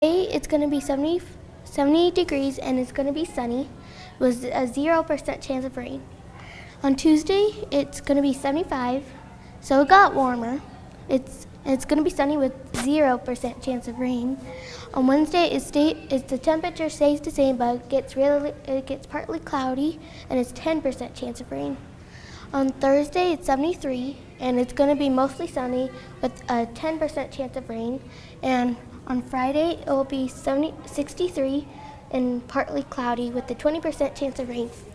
It's going to be 70 degrees and it's going to be sunny with a 0% chance of rain. On Tuesday, it's going to be 75, so it got warmer. It's going to be sunny with 0% chance of rain. On Wednesday, the temperature stays the same, but it gets partly cloudy and it's 10% chance of rain. On Thursday, it's 73, and it's going to be mostly sunny with a 10% chance of rain. And on Friday, it will be 63 and partly cloudy with a 20% chance of rain.